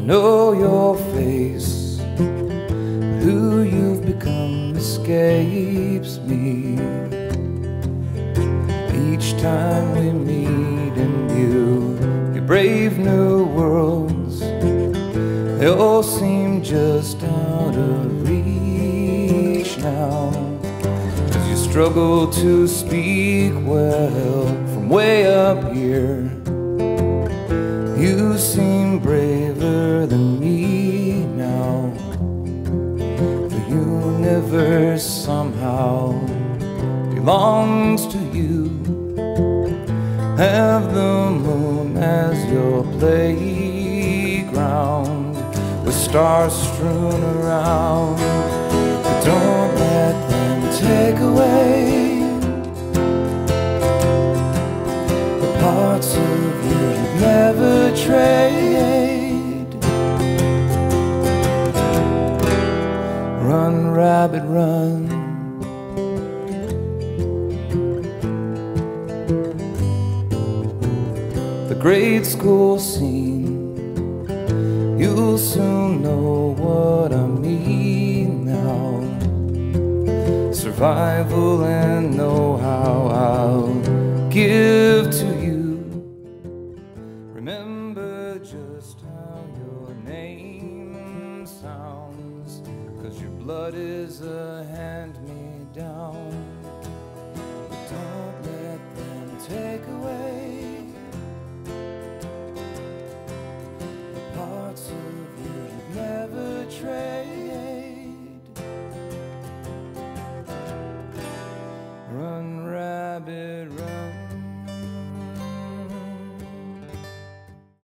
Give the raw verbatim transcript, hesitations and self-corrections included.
know your face, but who you've become escapes me. Each time we meet and you, you brave new worlds, they all seem just out of reach now. As you struggle to speak well from way up here, you seem braver than me now. The universe somehow belongs to you. Have the moon as your playground, with stars strewn around. But don't let them take away the parts of you you'd never trade. Run, rabbit, run. The grade school scene, you'll soon know what I mean now. Survival and know-how I'll give to you. Remember just how your name sounds, 'cause your blood is a hand-me-down. But don't let them take away the parts of you you'd never trade. Run, rabbit, run.